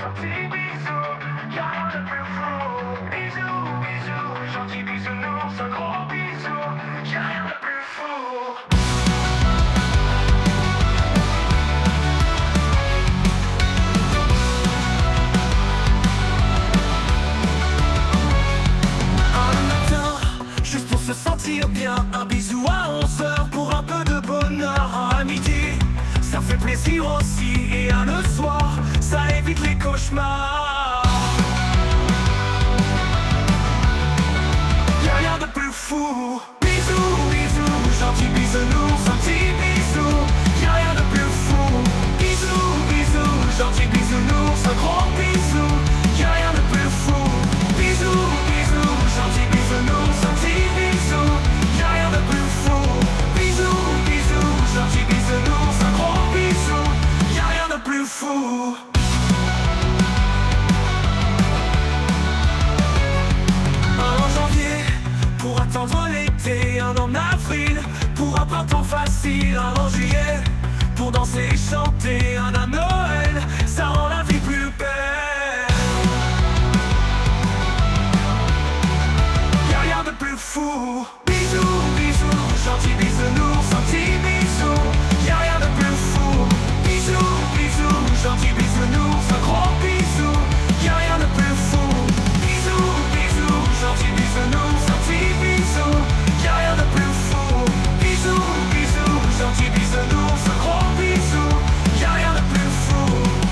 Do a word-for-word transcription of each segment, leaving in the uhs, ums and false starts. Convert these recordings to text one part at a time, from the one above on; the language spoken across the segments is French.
Gentil bisou, y'a rien de plus fou. Bisous, bisous, gentil bisounours, un gros bisou, y'a rien de plus fou. Se sentir bien, un bisou à onze heures pour un peu de bonheur. À midi, ça fait plaisir aussi. Et à le soir, ça évite les cauchemars. Y'a rien de plus fou. Bisous, bisous, gentil bisounours, un petit bisou. Y'a rien de plus fou. Bisous, bisous, gentil bisounours, un gros bisou. Y'a rien de plus fou. Bisous, bisous, gentil bisounours, un petit bisou. Y'a rien de plus fou. Bisous, bisous, gentil bisounours, un gros bisou. Y'a rien de plus fou. Un en janvier pour attendre l'été, un en avril pour un printemps facile, un en juillet pour danser et chanter, un à Noël, ça rend la vie plus belle. Y'a rien de plus fou. Bisous, bisous, gentil bisounours, un petit bisou. Y'a rien de plus fou. Bisous, bisous, gentil bisounours, un gros bisou. Y'a rien de plus fou. Bisous, bisous, gentil bisounours, un petit bisou. Y'a rien de plus fou. Bisous, bisous, gentil bisounours, un gros bisou. Y'a rien de plus fou.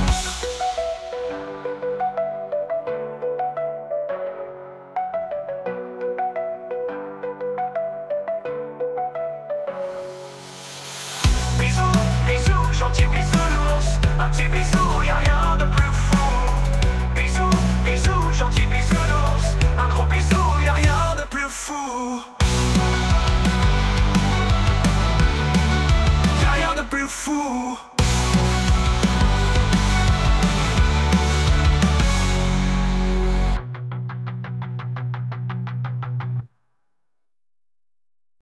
Bisous, bisous, gentil bisounours, un petit bisou, y'a rien de plus fou. Bisous, bisous, gentil bisounours, un gros bisou, y'a rien de plus fou. Y'a rien de plus fou.